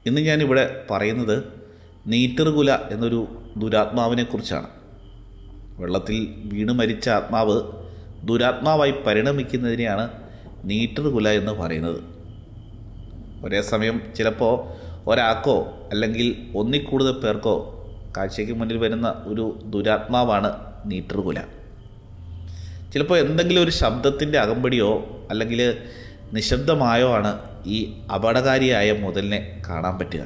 ഇന്ന് ഞാനിവിടെ പറയുന്നത് നീറ്റർകുല എന്നൊരു ദുരാത്മാവിനെക്കുറിച്ചാണ്. വെള്ളത്തിൽ വീണ് മരിച്ച ആത്മാവ് ദുരാത്മാവായി പരിണമിക്കുന്നതിനെയാണ് നീറ്റർകുല എന്ന് പറയുന്നത്. ഒരേ സമയം ചിലപ്പോൾ ഒരാൾക്കോ അല്ലെങ്കിൽ ഒന്നിൽ കൂടുതൽ പേർക്കോ കാഴ്ചയ്ക്ക് മുന്നിൽ വരുന്ന ഒരു ദുരാത്മാവാണ് നീറ്റർകുല. ചിലപ്പോൾ എന്തെങ്കിലും ഒരു ശബ്ദത്തിൻ്റെ അകമ്പടിയോ അല്ലെങ്കിൽ നിശബ്ദമായോ ആണ് ഈ അപകടകാരിയായ മുതലിനെ കാണാൻ പറ്റുക.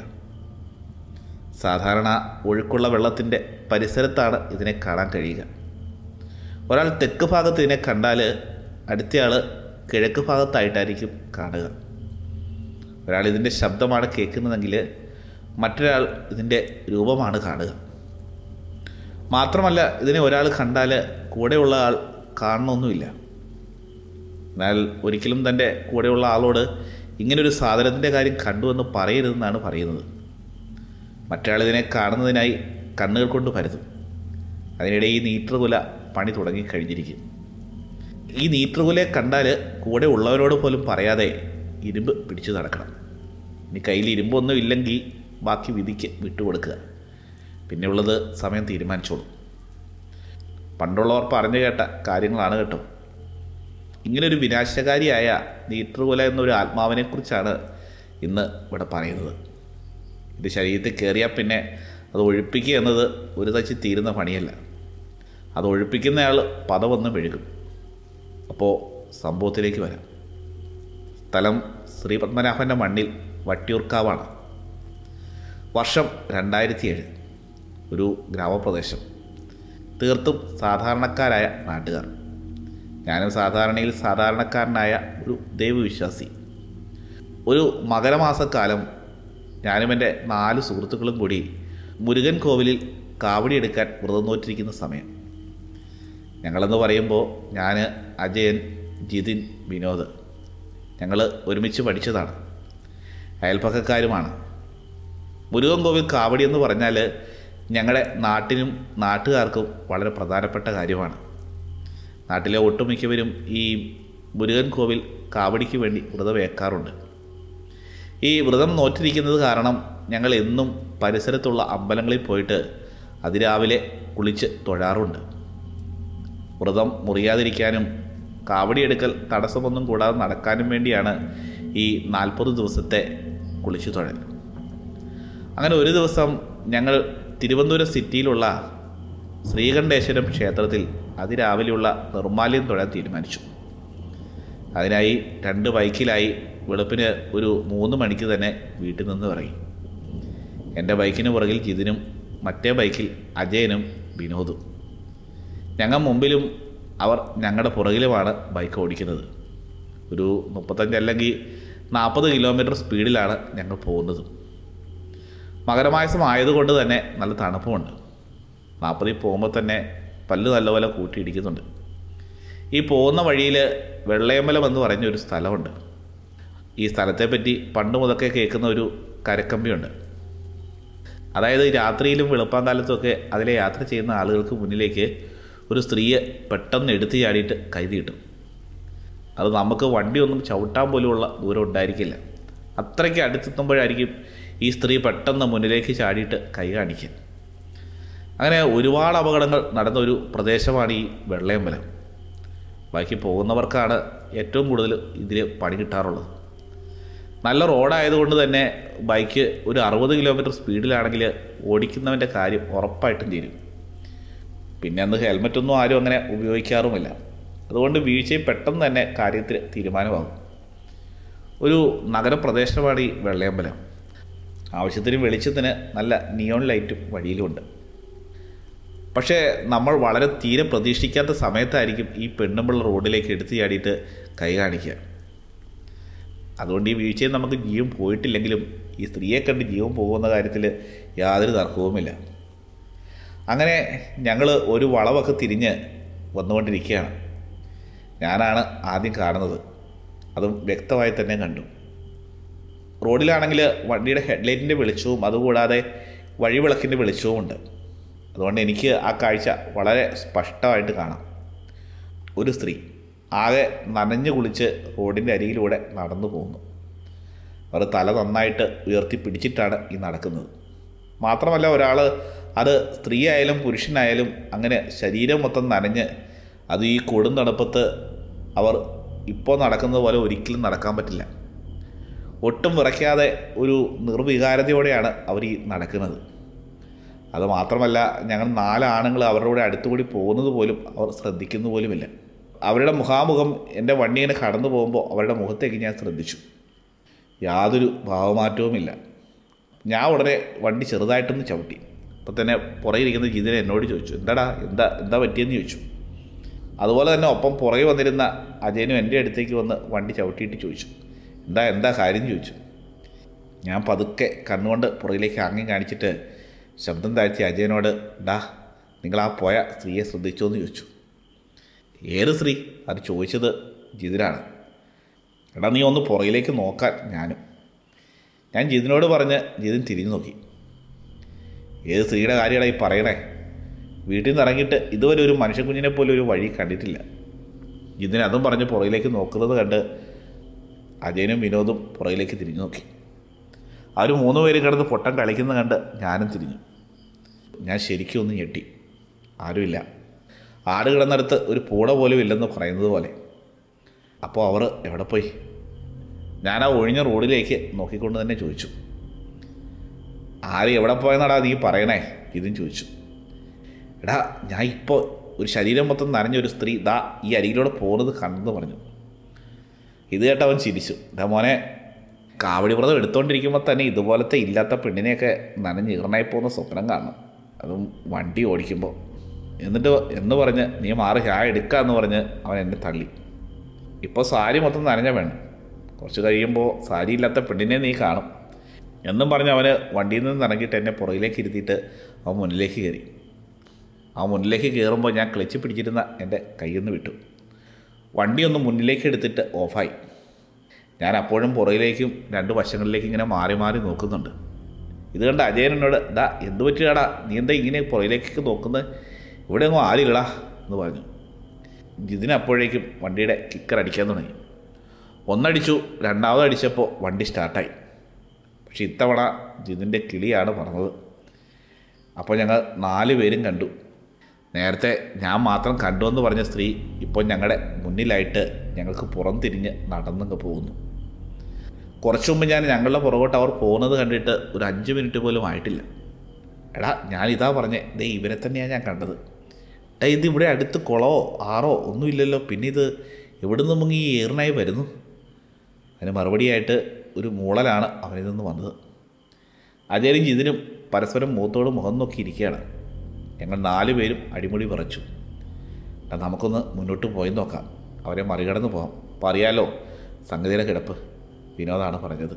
സാധാരണ ഒഴുക്കുള്ള വെള്ളത്തിൻ്റെ പരിസരത്താണ് ഇതിനെ കാണാൻ കഴിയുക. ഒരാൾ തെക്ക് ഭാഗത്ത് ഇതിനെ കണ്ടാൽ അടുത്തയാൾ കിഴക്ക് ഭാഗത്തായിട്ടായിരിക്കും കാണുക. ഒരാൾ ഇതിൻ്റെ ശബ്ദമാണ് കേൾക്കുന്നതെങ്കിൽ മറ്റൊരാൾ ഇതിൻ്റെ രൂപമാണ് കാണുക. മാത്രമല്ല ഇതിനെ ഒരാൾ കണ്ടാൽ കൂടെയുള്ള ആൾ കാണണമെന്നുമില്ല. എന്നാൽ ഒരിക്കലും തൻ്റെ കൂടെയുള്ള ആളോട് ഇങ്ങനൊരു സാധനത്തിൻ്റെ കാര്യം കണ്ടുവെന്ന് പറയരുതെന്നാണ് പറയുന്നത്. മറ്റൊരാൾ ഇതിനെ കാണുന്നതിനായി കണ്ണുകൾ കൊണ്ട് പരതും. അതിനിടെ ഈ നീറ്റർകുല പണി തുടങ്ങിക്കഴിഞ്ഞിരിക്കും. ഈ നീറ്റർകുലയെ കണ്ടാൽ കൂടെ ഉള്ളവരോട് പോലും പറയാതെ ഇരുമ്പ് പിടിച്ചു നടക്കണം. ഇനി കയ്യിൽ ഇരുമ്പൊന്നും ഇല്ലെങ്കിൽ ബാക്കി വിധിക്ക് വിട്ടുകൊടുക്കുക. പിന്നെയുള്ളത് സമയം തീരുമാനിച്ചോളൂ. പണ്ടുള്ളവർ പറഞ്ഞു കേട്ട കാര്യങ്ങളാണ് കേട്ടോ. ഇങ്ങനൊരു വിനാശകാരിയായ നീറ്റർകുല എന്നൊരു ആത്മാവിനെക്കുറിച്ചാണ് ഇന്ന് ഇവിടെ പറയുന്നത്. ഇത് ശരീരത്തിൽ കയറിയാൽ പിന്നെ അത് ഒഴിപ്പിക്കുക എന്നത് ഒരു തച്ച് തീരുന്ന പണിയല്ല. അത് ഒഴിപ്പിക്കുന്നയാൾ പദവൊന്നും മെഴുകും. അപ്പോൾ സംഭവത്തിലേക്ക് വരാം. സ്ഥലം ശ്രീപത്മനാഭൻ്റെ മണ്ണിൽ വട്ടിയൂർക്കാവാണ്. വർഷം 2007. ഒരു ഗ്രാമപ്രദേശം. തീർത്തും സാധാരണക്കാരായ നാട്ടുകാർ. ഞാനും സാധാരണയിൽ സാധാരണക്കാരനായ ഒരു ദൈവവിശ്വാസി. ഒരു മകരമാസക്കാലം ഞാനും എൻ്റെ 4 സുഹൃത്തുക്കളും കൂടി മുരുകൻ കോവിലിൽ കാവടി എടുക്കാൻ വ്രതം നോറ്റിരിക്കുന്ന സമയം. ഞങ്ങളെന്ന് പറയുമ്പോൾ ഞാൻ, അജയൻ, ജിതിൻ, വിനോദ്. ഞങ്ങൾ ഒരുമിച്ച് പഠിച്ചതാണ്. അയൽപ്പക്കക്കാരുമാണ്. മുരുകൻ കോവിൽ കാവടി എന്ന് പറഞ്ഞാൽ ഞങ്ങളുടെ നാട്ടിനും നാട്ടുകാർക്കും വളരെ പ്രധാനപ്പെട്ട കാര്യമാണ്. നാട്ടിലെ ഒട്ടുമിക്കവരും ഈ മുരുകൻ കോവിൽ കാവടിക്ക് വേണ്ടി വ്രതം ഏൽക്കാറുണ്ട്. ഈ വ്രതം നോറ്റിരിക്കുന്നത് കാരണം ഞങ്ങൾ എന്നും പരിസരത്തുള്ള അമ്പലങ്ങളിൽ പോയിട്ട് അതിരാവിലെ കുളിച്ച് തൊഴാറുണ്ട്. വ്രതം മുറിയാതിരിക്കാനും കാവടിയെടുക്കൽ തടസ്സമൊന്നും കൂടാതെ നടക്കാനും വേണ്ടിയാണ് ഈ 40 ദിവസത്തെ കുളിച്ചു തൊഴൽ. അങ്ങനെ ഒരു ദിവസം ഞങ്ങൾ തിരുവനന്തപുരം സിറ്റിയിലുള്ള ശ്രീകണ്ഠേശ്വരം ക്ഷേത്രത്തിൽ അതിരാവിലെയുള്ള നിർമ്മാല്യം തൊഴാൻ തീരുമാനിച്ചു. അതിനായി 2 ബൈക്കിലായി വെളുപ്പിന് ഒരു 3 മണിക്ക് തന്നെ വീട്ടിൽ നിന്ന് ഇറങ്ങി. എൻ്റെ ബൈക്കിന് പുറകിൽ ജിതിനും മറ്റേ ബൈക്കിൽ അജയനും വിനോദും. ഞങ്ങൾ മുമ്പിലും അവർ ഞങ്ങളുടെ പുറകിലുമാണ് ബൈക്ക് ഓടിക്കുന്നത്. ഒരു 35 അല്ലെങ്കിൽ 40 കിലോമീറ്റർ സ്പീഡിലാണ് ഞങ്ങൾ പോകുന്നത്. മകരമാസം ആയതുകൊണ്ട് തന്നെ നല്ല തണുപ്പുമുണ്ട്. 40 പോകുമ്പോൾ തന്നെ പല്ല് നല്ലപോലെ കൂട്ടിയിടിക്കുന്നുണ്ട്. ഈ പോകുന്ന വഴിയിൽ വെള്ളയമ്പലം എന്ന് പറഞ്ഞൊരു സ്ഥലമുണ്ട്. ഈ സ്ഥലത്തെപ്പറ്റി പണ്ട് മുതൽക്കേ കേൾക്കുന്ന ഒരു കരക്കമ്പിയുണ്ട്. അതായത് രാത്രിയിലും വെളുപ്പാങ്കാലത്തുമൊക്കെ അതിലെ യാത്ര ചെയ്യുന്ന ആളുകൾക്ക് മുന്നിലേക്ക് ഒരു സ്ത്രീയെ പെട്ടെന്ന് എടുത്തു ചാടിയിട്ട് കൈ നീട്ടും. അത് നമുക്ക് വണ്ടിയൊന്നും ചവിട്ടാൻ പോലുമുള്ള ദൂരം ഉണ്ടായിരിക്കില്ല. അത്രയ്ക്ക് അടുത്തെത്തുമ്പോഴായിരിക്കും ഈ സ്ത്രീ പെട്ടെന്ന് മുന്നിലേക്ക് ചാടിയിട്ട് കൈ കാണിക്കുക. അങ്ങനെ ഒരുപാട് അപകടങ്ങൾ നടന്ന ഒരു പ്രദേശമാണ് ഈ വെള്ളയമ്പലം. ബൈക്കിൽ പോകുന്നവർക്കാണ് ഏറ്റവും കൂടുതൽ ഇതിൽ പണി കിട്ടാറുള്ളത്. നല്ല റോഡായതുകൊണ്ട് തന്നെ ബൈക്ക് ഒരു 60 കിലോമീറ്റർ സ്പീഡിലാണെങ്കിൽ ഓടിക്കുന്നവൻ്റെ കാര്യം ഉറപ്പായിട്ടും തീരും. പിന്നെ അന്ന് ഹെൽമറ്റൊന്നും ആരും അങ്ങനെ ഉപയോഗിക്കാറുമില്ല. അതുകൊണ്ട് വീഴ്ചയിൽ പെട്ടെന്ന് തന്നെ കാര്യത്തിൽ തീരുമാനമാകും. ഒരു നഗരപ്രദേശമാണ് ഈ വെള്ളയമ്പലം. ആവശ്യത്തിന് വെളിച്ചത്തിന് നല്ല നിയോൺ ലൈറ്റും വഴിയിലുമുണ്ട്. പക്ഷേ നമ്മൾ വളരെ തീരെ പ്രതീക്ഷിക്കാത്ത സമയത്തായിരിക്കും ഈ പെണ്ണുമ്പിള്ള റോഡിലേക്ക് എടുത്തു ചാടിയിട്ട് കൈ കാണിക്കുക. അതുകൊണ്ട് ഈ വീഴ്ചയിൽ നമുക്ക് ജീവൻ പോയിട്ടില്ലെങ്കിലും ഈ സ്ത്രീയെ കണ്ട് ജീവൻ പോകുന്ന കാര്യത്തിൽ യാതൊരു തർക്കവുമില്ല. അങ്ങനെ ഞങ്ങൾ ഒരു വളവൊക്കെ തിരിഞ്ഞ് വന്നുകൊണ്ടിരിക്കുകയാണ്. ഞാനാണ് ആദ്യം കാണുന്നത്. അതും വ്യക്തമായി തന്നെ കണ്ടു. റോഡിലാണെങ്കിൽ വണ്ടിയുടെ ഹെഡ്ലൈറ്റിൻ്റെ വെളിച്ചവും അതുകൂടാതെ വഴിവിളക്കിൻ്റെ വെളിച്ചവുമുണ്ട്. അതുകൊണ്ട് എനിക്ക് ആ കാഴ്ച വളരെ സ്പഷ്ടമായിട്ട് കാണാം. ഒരു സ്ത്രീ ആകെ നനഞ്ഞു കുളിച്ച് റോഡിൻ്റെ അരികിലൂടെ നടന്നു പോകുന്നു. അവർ തല നന്നായിട്ട് ഉയർത്തി പിടിച്ചിട്ടാണ് ഈ നടക്കുന്നത്. മാത്രമല്ല ഒരാൾ അത് സ്ത്രീ ആയാലും പുരുഷനായാലും അങ്ങനെ ശരീരം മൊത്തം നനഞ്ഞ് അത് ഈ കൊടും തണുപ്പത്ത് അവർ ഇപ്പോൾ നടക്കുന്നത് പോലെ ഒരിക്കലും നടക്കാൻ പറ്റില്ല. ഒട്ടും വിറയ്ക്കാതെ ഒരു നിർവികാരതയോടെയാണ് അവർ ഈ നടക്കുന്നത്. അത് മാത്രമല്ല ഞങ്ങൾ 4 ആണുങ്ങൾ അവരുടെ കൂടെ അടുത്തുകൂടി പോകുന്നത് പോലും അവർ ശ്രദ്ധിക്കുന്ന പോലുമില്ല. അവരുടെ മുഖാമുഖം എൻ്റെ വണ്ടി ഇങ്ങനെ കടന്നു പോകുമ്പോൾ അവരുടെ മുഖത്തേക്ക് ഞാൻ ശ്രദ്ധിച്ചു. യാതൊരു ഭാവമാറ്റവുമില്ല. ഞാൻ ഉടനെ വണ്ടി ചെറുതായിട്ടൊന്ന് ചവിട്ടി. അപ്പോൾ തന്നെ പുറകിരിക്കുന്ന ജിതിൻ എന്നോട് ചോദിച്ചു, എന്താ പറ്റിയെന്ന് ചോദിച്ചു. അതുപോലെ തന്നെ ഒപ്പം പുറകെ വന്നിരുന്ന അജയനും എൻ്റെ അടുത്തേക്ക് വന്ന് വണ്ടി ചവിട്ടിയിട്ട് ചോദിച്ചു, എന്താ കാര്യം ചോദിച്ചു. ഞാൻ പതുക്കെ കണ്ണുകൊണ്ട് പുറകിലേക്ക് ആംഗ്യം കാണിച്ചിട്ട് ശബ്ദം താഴ്ത്തി അജയനോട്, നിങ്ങൾ ആ പോയ സ്ത്രീയെ ശ്രദ്ധിച്ചോ എന്ന് ചോദിച്ചു. ഏത് സ്ത്രീ? അത് ചോദിച്ചത് ജിതിനാണ്. നീ ഒന്ന് പുറകിലേക്ക് നോക്കാൻ. ഞാൻ ജിതിനോട് പറഞ്ഞ് ജിതിൻ തിരിഞ്ഞു നോക്കി. ഏത് സ്ത്രീയുടെ കാര്യമാണ് ഈ പറയണേ? വീട്ടിൽ നിന്ന് ഇറങ്ങിയിട്ട് ഇതുവരെ ഒരു മനുഷ്യക്കുഞ്ഞിനെ പോലെ ഒരു വഴി കണ്ടിട്ടില്ല. ജിതിൻ അതും പറഞ്ഞ് പുറകിലേക്ക് നോക്കുന്നത് കണ്ട് അജയനും വിനോദും പുറകിലേക്ക് തിരിഞ്ഞു നോക്കി. അവർ 3 പേരും കിടന്ന് പൊട്ടം കളിക്കുന്നത് കണ്ട് ഞാനും തിരിഞ്ഞു. ഞാൻ ശരിക്കും ഒന്ന് ഞെട്ടി. ആരുമില്ല. ആട് കിടന്നിടത്ത് ഒരു പൂട പോലും ഇല്ലെന്ന് പറയുന്നത് പോലെ. അപ്പോൾ അവർ എവിടെ പോയി? ഞാൻ ആ ഒഴിഞ്ഞ റോഡിലേക്ക് നോക്കിക്കൊണ്ട് തന്നെ ചോദിച്ചു. ആര് എവിടെ പോയെന്നാടാ നീ പറയണേ? ഇതും ചോദിച്ചു. ഞാൻ ഇപ്പോൾ ഒരു ശരീരം മൊത്തം നനഞ്ഞൊരു സ്ത്രീ ഈ അരികിലൂടെ പോകുന്നത് കണ്ടെന്ന് പറഞ്ഞു. ഇത് കേട്ട് അവൻ ചിരിച്ചു. മോനെ, കാവടി വ്രതം എടുത്തുകൊണ്ടിരിക്കുമ്പോൾ തന്നെ ഇതുപോലത്തെ ഇല്ലാത്ത പെണ്ണിനെയൊക്കെ നനഞ്ഞ് ഈർണായി പോകുന്ന സ്വപ്നം കാണണം, അതും വണ്ടി ഓടിക്കുമ്പോൾ. എന്ന് പറഞ്ഞ് നീ മാറി ചായ എടുക്കാമെന്ന് പറഞ്ഞ് അവൻ എന്നെ തള്ളി. ഇപ്പോൾ സാരി മൊത്തം നനഞ്ഞ വേണം, കുറച്ച് കഴിയുമ്പോൾ സാരി ഇല്ലാത്ത പെണ്ണിനെ നീ കാണും എന്നും പറഞ്ഞ് അവന് വണ്ടിയിൽ നിന്ന് ഇറങ്ങിയിട്ട് എന്നെ പുറകിലേക്ക് ഇരുത്തിയിട്ട് അവൻ മുന്നിലേക്ക് കയറി. ആ മുന്നിലേക്ക് കയറുമ്പോൾ ഞാൻ ക്ലച്ച് പിടിച്ചിരുന്ന എൻ്റെ കയ്യിൽ നിന്ന് വിട്ടു. വണ്ടി ഒന്ന് മുന്നിലേക്ക് എടുത്തിട്ട് ഓഫായി. ഞാൻ അപ്പോഴും പുറകിലേക്കും 2 വശങ്ങളിലേക്ക് ഇങ്ങനെ മാറി മാറി നോക്കുന്നുണ്ട്. ഇത് കണ്ട് അജയൻ എന്നോട്, എന്ത് പറ്റിയാടാ, നീ എന്താ ഇങ്ങനെ പുറകിലേക്കൊക്കെ നോക്കുന്നത്? ഇവിടെ ഒന്നും ആരില്ലടാ എന്ന് പറഞ്ഞു. ജിതിന് അപ്പോഴേക്കും വണ്ടിയുടെ കിക്കർ അടിക്കാൻ തുടങ്ങി. ഒന്നടിച്ചു, രണ്ടാമതടിച്ചപ്പോൾ വണ്ടി സ്റ്റാർട്ടായി. പക്ഷെ ഇത്തവണ ജിതിൻ്റെ കിളിയാണ് പറഞ്ഞത്. അപ്പോൾ ഞങ്ങൾ 4 പേരും കണ്ടു. നേരത്തെ ഞാൻ മാത്രം കണ്ടുവെന്ന് പറഞ്ഞ സ്ത്രീ ഇപ്പോൾ ഞങ്ങളുടെ മുന്നിലായിട്ട് ഞങ്ങൾക്ക് പുറം തിരിഞ്ഞ് നടന്നങ്ങ് പോകുന്നു. കുറച്ചു മുമ്പ് ഞാൻ ഞങ്ങളുടെ പുറകോട്ട് അവർ പോകുന്നത് കണ്ടിട്ട് ഒരു 5 മിനിറ്റ് പോലും ആയിട്ടില്ല. ഞാനിതാ പറഞ്ഞേ, ഇവരെ തന്നെയാണ് ഞാൻ കണ്ടത്. ഇത് ഇവിടെ അടുത്ത് കുളമോ ആറോ ഒന്നുമില്ലല്ലോ, പിന്നെ ഇത് എവിടെ നിന്ന് മുങ്ങി ഏറിനായി വരുന്നു? അതിന് മറുപടിയായിട്ട് ഒരു മൂളലാണ് അവനിൽ നിന്ന് വന്നത്. അജയനും ജിതിനും പരസ്പരം മുഖത്തോട് മുഖം നോക്കിയിരിക്കുകയാണ്. ഞങ്ങൾ 4 പേരും അടിമുടി വിറച്ചു. നമുക്കൊന്ന് മുന്നോട്ട് പോയി നോക്കാം, അവരെ മറികടന്ന് പോകാം. അപ്പോൾ അറിയാലോ സംഗതിയുടെ കിടപ്പ്, വിനോദാണ് പറഞ്ഞത്.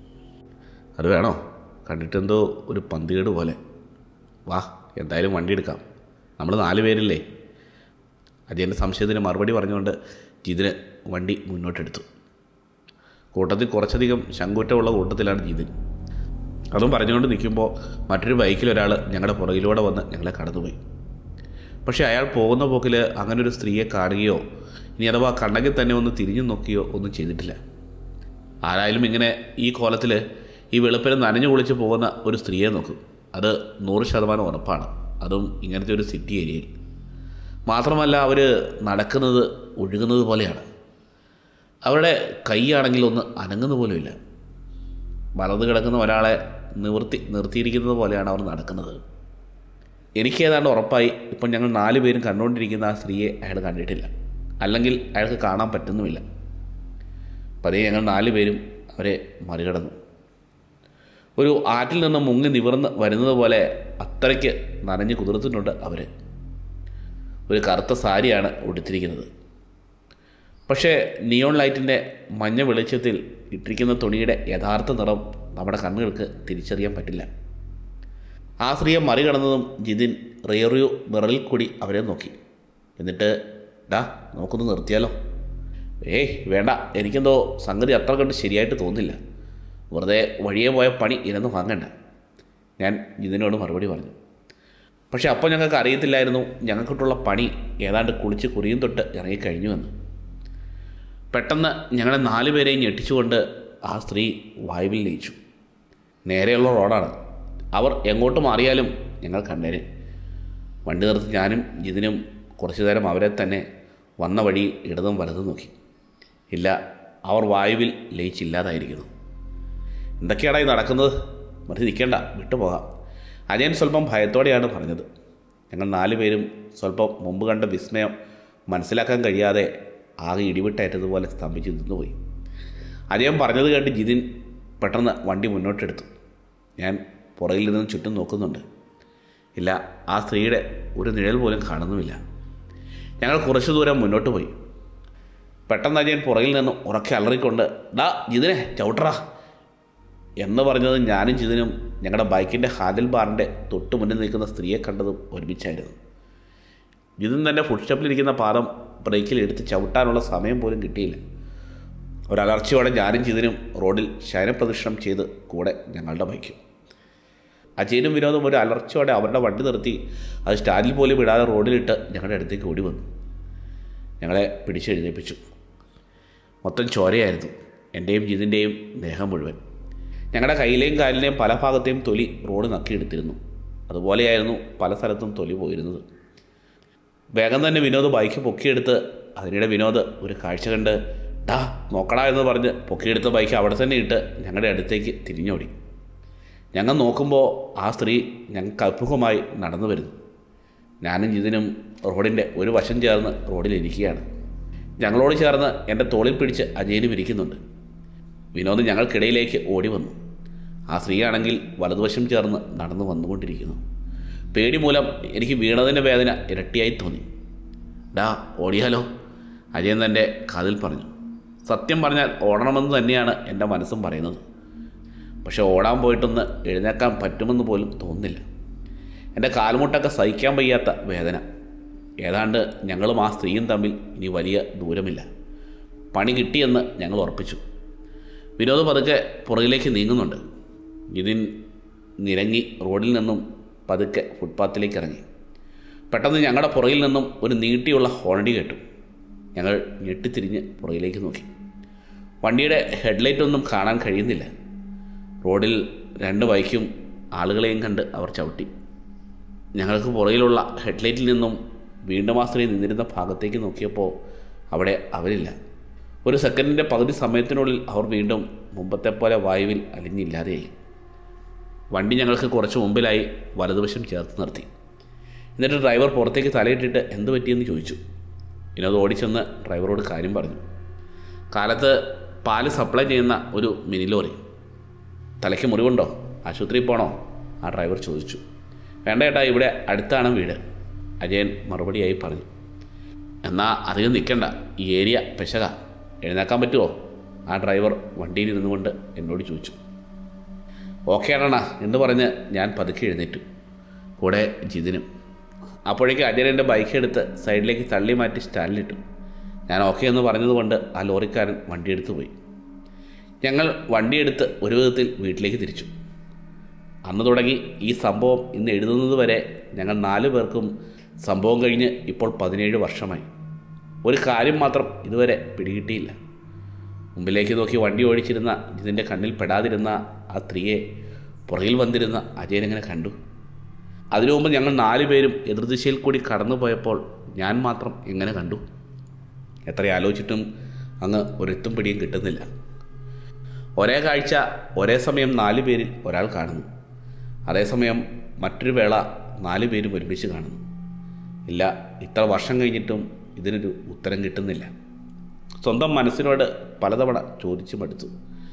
അത് വേണോ? കണ്ടിട്ടെന്തോ ഒരു പന്തികേട് പോലെ. വാ, എന്തായാലും വണ്ടി എടുക്കാം, നമ്മൾ 4 പേരില്ലേ? അജയൻ്റെ സംശയത്തിന് മറുപടി പറഞ്ഞുകൊണ്ട് ജിതിന് വണ്ടി മുന്നോട്ടെടുത്തു. കൂട്ടത്തിൽ കുറച്ചധികം ശങ്കൂറ്റമുള്ള കൂട്ടത്തിലാണ് ജിതിൻ. അതും പറഞ്ഞുകൊണ്ട് നിൽക്കുമ്പോൾ മറ്റൊരു ബൈക്കിലൊരാൾ ഞങ്ങളുടെ പുറകിലൂടെ വന്ന് ഞങ്ങളെ കടന്നുപോയി. പക്ഷേ അയാൾ പോകുന്ന പോക്കിൽ അങ്ങനെ ഒരു സ്ത്രീയെ കാണുകയോ ഇനി അഥവാ കണ്ടെങ്കിൽ തന്നെ ഒന്ന് തിരിഞ്ഞു നോക്കുകയോ ഒന്നും ചെയ്തിട്ടില്ല. ആരായാലും ഇങ്ങനെ ഈ കോലത്തിൽ ഈ വെളുപ്പിന് നനഞ്ഞു കുളിച്ച് പോകുന്ന ഒരു സ്ത്രീയെ നോക്കും, അത് 100% ഉറപ്പാണ്. അതും ഇങ്ങനത്തെ ഒരു സിറ്റി ഏരിയയിൽ. മാത്രമല്ല അവർ നടക്കുന്നത് ഒഴുകുന്നത് പോലെയാണ്. അവരുടെ കൈയാണെങ്കിൽ ഒന്ന് അനങ്ങുന്ന പോലുമില്ല. വലത് കിടക്കുന്ന ഒരാളെ നിർത്തിയിരിക്കുന്നത് പോലെയാണ് അവർ നടക്കുന്നത്. എനിക്ക് ഏതാണ്ട് ഉറപ്പായി ഇപ്പം ഞങ്ങൾ 4 പേരും കണ്ടുകൊണ്ടിരിക്കുന്ന ആ സ്ത്രീയെ അയാൾ കണ്ടിട്ടില്ല, അല്ലെങ്കിൽ അയാൾക്ക് കാണാൻ പറ്റുന്നുമില്ല. പതിയെ ഞങ്ങൾ 4 പേരും അവരെ മറികടന്നു. ഒരു ആറ്റിൽ നിന്ന് മുങ്ങി നിവർന്ന് വരുന്നത് പോലെ അത്രയ്ക്ക് നനഞ്ഞ് കുതിർത്തിട്ടുണ്ട് അവർ. ഒരു കറുത്ത സാരിയാണ് ഉടുത്തിരിക്കുന്നത്. പക്ഷേ നിയോൺ ലൈറ്റിൻ്റെ മഞ്ഞ വെളിച്ചത്തിൽ ഇട്ടിരിക്കുന്ന തുണിയുടെ യഥാർത്ഥ നിറം നമ്മുടെ കണ്ണുകൾക്ക് തിരിച്ചറിയാൻ പറ്റില്ല. ആ സ്ത്രീയെ മറികടന്നതും ജിതിൻ റിയർവ്യൂ മിററിൽ കൂടി അവരെ നോക്കി. എന്നിട്ട് നമുക്കൊന്ന് നിർത്തിയാലോ? വേണ്ട, എനിക്കെന്തോ സംഗതി അത്ര കണ്ട് ശരിയായിട്ട് തോന്നില്ല. വെറുതെ വഴിയെ പോയ പണി ഇരന്ന് വാങ്ങണ്ട, ഞാൻ ജിതിനോട് മറുപടി പറഞ്ഞു. പക്ഷെ അപ്പോൾ ഞങ്ങൾക്ക് അറിയത്തില്ലായിരുന്നു ഞങ്ങൾക്കിട്ടുള്ള പണി ഏതാണ്ട് കുളിച്ച് കുറിയും തൊട്ട് ഇറങ്ങിക്കഴിഞ്ഞുവെന്ന്. പെട്ടെന്ന് ഞങ്ങളെ 4 പേരെയും ഞെട്ടിച്ചുകൊണ്ട് ആ സ്ത്രീ വായുവിൽ ലയിച്ചു. നേരെയുള്ള റോഡാണ്. അവർ എങ്ങോട്ട് മാറിയാലും ഞങ്ങൾ കണ്ടേനെ. വണ്ടി നിർത്തി ഞാനും ജിതിനും കുറച്ചു നേരം അവരെ തന്നെ വന്ന വഴിയിൽ ഇടതും വലതും നോക്കി. ഇല്ല, അവർ വായുവിൽ ലയിച്ചില്ലാതായിരിക്കുന്നു. എന്തൊക്കെയാണ് ഈ നടക്കുന്നത്? മറി നിൽക്കേണ്ട, വിട്ടുപോകാം. അജയൻ സ്വല്പം ഭയത്തോടെയാണ് പറഞ്ഞത്. ഞങ്ങൾ 4 പേരും സ്വല്പം മുമ്പ് കണ്ട വിസ്മയം മനസ്സിലാക്കാൻ കഴിയാതെ ആകെ ഇടിവിട്ടേറ്റതുപോലെ സ്തംഭിച്ച് നിന്നുപോയി. അജയൻ പറഞ്ഞത് കേട്ട് ജിതിൻ പെട്ടെന്ന് വണ്ടി മുന്നോട്ടെടുത്തു. ഞാൻ പുറകിൽ നിന്ന് ചുറ്റും നോക്കുന്നുണ്ട്. ഇല്ല, ആ സ്ത്രീയുടെ ഒരു നിഴൽ പോലും കാണുന്നുമില്ല. ഞങ്ങൾ കുറച്ചു ദൂരം മുന്നോട്ട് പോയി. പെട്ടെന്ന് അജയൻ പുറകിൽ നിന്ന് ഉറക്കെ അലറിക്കൊണ്ട്, ഡാ ജിതിനെ, ചവിട്ടറാ എന്ന് പറഞ്ഞത് ഞാനും ജിതിനും ഞങ്ങളുടെ ബൈക്കിൻ്റെ ഹാൻഡിൽ ബാറിൻ്റെ തൊട്ട് മുന്നിൽ നിൽക്കുന്ന സ്ത്രീയെ കണ്ടതും ഒരുമിച്ചായിരുന്നു. ജിതിൻ തൻ്റെ ഫുട് സ്റ്റെപ്പിലിരിക്കുന്ന പാദം ബ്രേക്കിൽ എടുത്ത് ചവിട്ടാനുള്ള സമയം പോലും കിട്ടിയില്ല. ഒരലർച്ചയോടെ ഞാനും ജിതിനും റോഡിൽ ശയനപ്രദക്ഷിണം ചെയ്ത് കൂടെ ഞങ്ങളുടെ ബൈക്കും. അജയനും വിനോദും ഒരു അലർച്ചയോടെ അവരുടെ വണ്ടി നിർത്തി അത് സ്റ്റാൻഡിൽ പോലും ഇടാതെ റോഡിലിട്ട് ഞങ്ങളുടെ അടുത്തേക്ക് ഓടി വന്നു. ഞങ്ങളെ പിടിച്ചെഴുന്നേൽപ്പിച്ചു. മൊത്തം ചോരയായിരുന്നു, എൻ്റെയും ജിതിൻ്റെയും ദേഹം മുഴുവൻ. ഞങ്ങളുടെ കയ്യിലെയും കാലിലെയും പല ഭാഗത്തെയും തൊലി റോഡ് നക്കിയെടുത്തിരുന്നു. അതുപോലെയായിരുന്നു പല സ്ഥലത്തും തൊലി പോയിരുന്നത്. വേഗം തന്നെ വിനോദ് ബൈക്ക് പൊക്കിയെടുത്ത്, അതിനിടെ വിനോദ് ഒരു കാഴ്ച കണ്ട് ഡാ നോക്കടാ എന്ന് പറഞ്ഞ് പൊക്കിയെടുത്ത ബൈക്ക് അവിടെ തന്നെ ഇട്ട് ഞങ്ങളുടെ അടുത്തേക്ക് തിരിഞ്ഞോടി. ഞങ്ങൾ നോക്കുമ്പോൾ ആ സ്ത്രീ ഞങ്ങൾക്ക് അഭിമുഖമായി നടന്നു വരുന്നു. ഞാനും ജിതിനും റോഡിൻ്റെ ഒരു വശം ചേർന്ന് റോഡിലിരിക്കുകയാണ്. ഞങ്ങളോട് ചേർന്ന് എൻ്റെ തോളിൽ പിടിച്ച് അജയനും ഇരിക്കുന്നുണ്ട്. വിനോദ് ഞങ്ങൾക്കിടയിലേക്ക് ഓടി വന്നു. ആ സ്ത്രീയാണെങ്കിൽ വലതുവശം ചേർന്ന് നടന്നു വന്നുകൊണ്ടിരിക്കുന്നു. പേടി മൂലം എനിക്ക് വീണതിൻ്റെ വേദന ഇരട്ടിയായി തോന്നി. ഡാ ഓടിയാലോ, അജയൻ തൻ്റെ കാതിൽ പറഞ്ഞു. സത്യം പറഞ്ഞാൽ ഓടണമെന്ന് തന്നെയാണ് എൻ്റെ മനസ്സും പറയുന്നത്. പക്ഷെ ഓടാൻ പോയിട്ടൊന്ന് എഴുന്നേക്കാൻ പറ്റുമെന്ന് പോലും തോന്നുന്നില്ല. എൻ്റെ കാൽമുട്ടൊക്കെ സഹിക്കാൻ വയ്യാത്ത വേദന. ഏതാണ്ട് ഞങ്ങളും ആ സ്ത്രീയും തമ്മിൽ ഇനി വലിയ ദൂരമില്ല. പണി കിട്ടിയെന്ന് ഞങ്ങൾ ഉറപ്പിച്ചു. വിനോദ് പതുക്കെ പുറകിലേക്ക് നീങ്ങുന്നുണ്ട്. ഇതിൻ നിരങ്ങി റോഡിൽ നിന്നും പതുക്കെ ഫുട്പാത്തിലേക്ക് ഇറങ്ങി. പെട്ടെന്ന് ഞങ്ങളുടെ പുറകിൽ നിന്നും ഒരു നീട്ടിയുള്ള ഹോണടി കേട്ടു. ഞങ്ങൾ ഞെട്ടിത്തിരിഞ്ഞ് പുറകിലേക്ക് നോക്കി. വണ്ടിയുടെ ഹെഡ്ലൈറ്റൊന്നും കാണാൻ കഴിയുന്നില്ല. റോഡിൽ 2 ബൈക്കും ആളുകളെയും കണ്ട് അവർ ചവിട്ടി. ഞങ്ങൾക്ക് പുറകിലുള്ള ഹെഡ്ലൈറ്റിൽ നിന്നും വീണ്ടും ആ സ്ത്രീ നിന്നിരുന്ന ഭാഗത്തേക്ക് നോക്കിയപ്പോൾ അവിടെ അവരില്ല. ഒരു സെക്കൻഡിൻ്റെ പകുതി സമയത്തിനുള്ളിൽ അവർ വീണ്ടും മുമ്പത്തെ പോലെ വായുവിൽ അലിഞ്ഞില്ലാതെയായി. വണ്ടി ഞങ്ങൾക്ക് കുറച്ച് മുമ്പിലായി വലതുവശം ചേർത്ത് നിർത്തി. എന്നിട്ട് ഡ്രൈവർ പുറത്തേക്ക് തലയിട്ടിട്ട് എന്ത് പറ്റിയെന്ന് ചോദിച്ചു. വിനോദ് ഓടിച്ചെന്ന് ഡ്രൈവറോട് കാര്യം പറഞ്ഞു. കാലത്ത് പാല് സപ്ലൈ ചെയ്യുന്ന ഒരു മിനി ലോറി. തലയ്ക്ക് മുറിവുണ്ടോ, ആശുപത്രിയിൽ പോകണോ? ആ ഡ്രൈവർ ചോദിച്ചു. വേണ്ട ഏട്ടാ, ഇവിടെ അടുത്താണ് വീട്, അജയൻ മറുപടിയായി പറഞ്ഞു. എന്നാൽ അധികം നിൽക്കണ്ട, ഈ ഏരിയ പെശക, എഴുന്നേക്കാൻ പറ്റുമോ? ആ ഡ്രൈവർ വണ്ടിയിൽ ഇരുന്നു കൊണ്ട് എന്നോട് ചോദിച്ചു. ഓക്കെ ആണണ്ണ എന്ന് പറഞ്ഞ് ഞാൻ പതുക്കെ എഴുന്നേറ്റു, കൂടെ ജിതിനും. അപ്പോഴേക്ക് അജയൻ എൻ്റെ ബൈക്ക് എടുത്ത് സൈഡിലേക്ക് തള്ളി മാറ്റി സ്റ്റാൻഡിലിട്ടു. ഞാൻ ഓക്കെ എന്ന് പറഞ്ഞതുകൊണ്ട് ആ ലോറിക്കാരൻ വണ്ടിയെടുത്ത് പോയി. ഞങ്ങൾ വണ്ടിയെടുത്ത് ഒരു വിധത്തിൽ വീട്ടിലേക്ക് തിരിച്ചു. അന്ന് തുടങ്ങി ഈ സംഭവം ഇന്ന് എഴുതുന്നത് വരെ ഞങ്ങൾ 4 പേർക്കും സംഭവം കഴിഞ്ഞ് ഇപ്പോൾ 17 വർഷമായി. ഒരു കാര്യം മാത്രം ഇതുവരെ പിടികിട്ടിയില്ല. മുമ്പിലേക്ക് നോക്കി വണ്ടി ഓടിച്ചിരുന്ന ഇതിൻ്റെ കണ്ണിൽ പെടാതിരുന്ന ആ സ്ത്രീയെ പുറകിൽ വന്നിരുന്ന അജയനെങ്ങനെ കണ്ടു? അതിനു മുമ്പ് ഞങ്ങൾ 4 പേരും എതിർദിശയിൽ കൂടി കടന്നു പോയപ്പോൾ ഞാൻ മാത്രം എങ്ങനെ കണ്ടു? എത്ര ആലോചിച്ചിട്ടും അങ്ങ് ഒരെത്തും പിടിയും കിട്ടുന്നില്ല. ഒരേ കാഴ്ച ഒരേ സമയം 4 പേരിൽ ഒരാൾ കാണുന്നു. അതേസമയം മറ്റൊരു വേള 4 പേരും ഒരുമിച്ച് കാണുന്നു. ഇല്ല, ഇത്ര വർഷം കഴിഞ്ഞിട്ടും ഇതിനൊരു ഉത്തരം കിട്ടുന്നില്ല. സ്വന്തം മനസ്സിനോട് പലതവണ ചോദിച്ചു മടുത്തു.